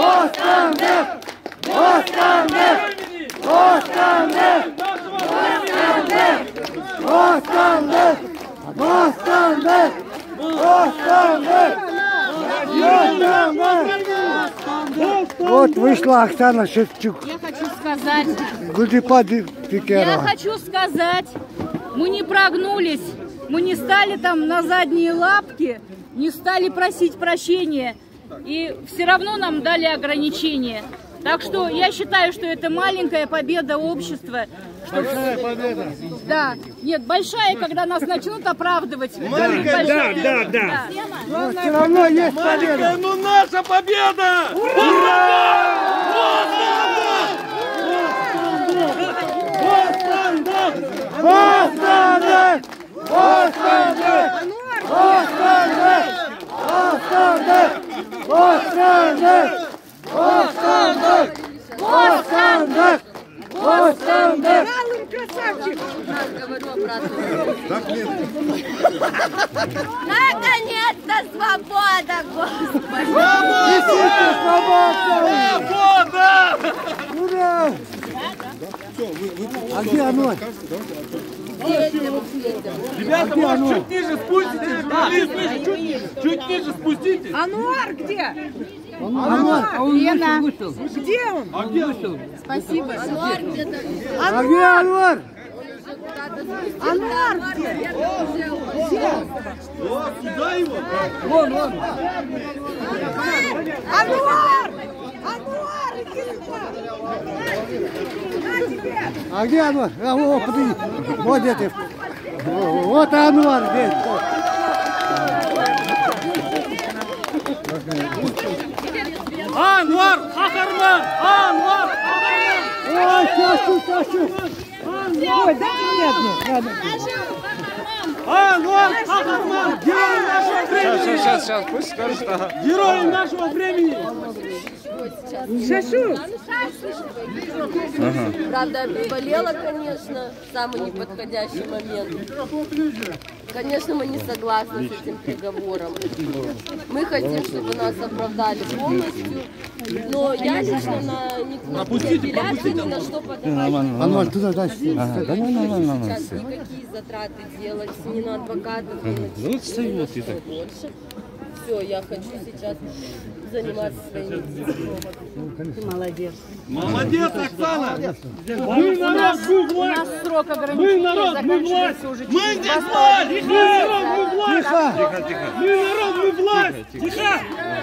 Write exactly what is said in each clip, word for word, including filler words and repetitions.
Бостандык! Бостандык! Бостандык! Бостандык! Бостандык! Бостандык! Вот вышла Оксана Шевчук. Я хочу сказать, Я хочу сказать, мы не прогнулись, мы не стали там на задние лапки, не стали просить прощения, и все равно нам дали ограничения. Так что я считаю, что это маленькая победа общества. Что... Большая победа. Да, нет, большая, когда нас начнут оправдывать. Маленькая, да, да, да. да. Но все равно есть победа. Ну наша победа! Ура! Бостандык! Бостандык! Бостандык! Бостандык! Бостандык! Бостандык! Бостандык! Бостандык! Малым красавчик! Наконец-то свобода, Господи! Действительно свобода! Ура! А где оно? Ребята, может, чуть ниже спуститесь? Да, чуть, чуть ниже спуститесь. Ануар где? Ануар! Лена, Где он? А где он? спасибо. А где Ануар? Ануар где? Вот, сюда его. Вон, вон. Ануар! Ануар, иди сюда! На тебе! А где Ануар? А, о, подожди. Вот это. Вот Ануар здесь. Анвар, Хахарман! Анвар, Хахарман! Ой, чашу, чашу. Ой, дай мне одну. Анвар, Хахарман! Герой нашего времени! Сейчас, сейчас, сейчас, пусть скажет, ага. Герой нашего времени! Шашу! Правда, приболела, конечно, в самый неподходящий момент. Конечно, мы не согласны с этим приговором. Мы хотим, чтобы нас оправдали полностью. Но я лично на, ни, на апелляции ни на что подавать. Ануар, туда, дальше. Сейчас никакие затраты делать, ни на адвокатов, ни на Ну, вот и так. больше. Все, я хочу сейчас заниматься своими детьми. Молодец. Молодец, Оксана! Мы народ, мы У власть! нас срок Мы ограничения народ, мы власть! заканчивается уже Мы через здесь два с власть! половиной Мы народ, мы месяца. власть! Тихо. Тихо, тихо. Мы народ, мы власть! Тихо!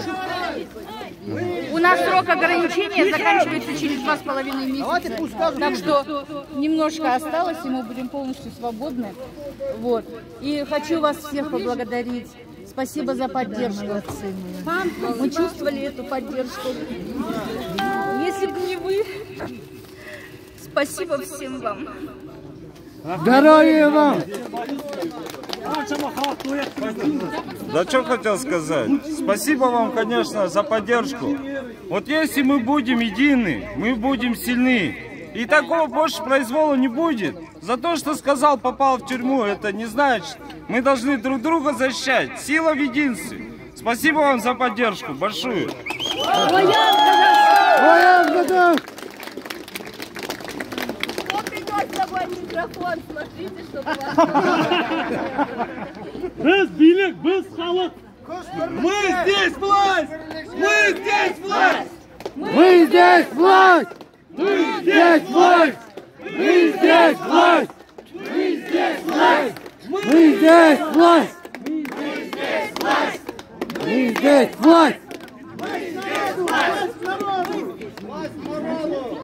У нас срок ограничения заканчивается через два с половиной месяца. Так что немножко осталось, и мы будем полностью свободны. Вот. И хочу вас всех поблагодарить. Спасибо за поддержку. Мы чувствовали эту поддержку. Если бы не вы, спасибо всем вам. Здоровья вам! Да что хотел сказать? Спасибо вам, конечно, за поддержку. Вот если мы будем едины, мы будем сильны. И такого больше произвола не будет. За то, что сказал, попал в тюрьму, это не значит. Мы должны друг друга защищать. Сила в единстве. Спасибо вам за поддержку большую. Воян готов! Кто принес с собой микрофон? Смотрите, чтобы вас... Без билик, без халық! Мы здесь власть! Мы здесь власть! Мы здесь власть! Мы здесь власть! Мы здесь власть! Мы здесь власть! Мы здесь власть! Мы здесь власть!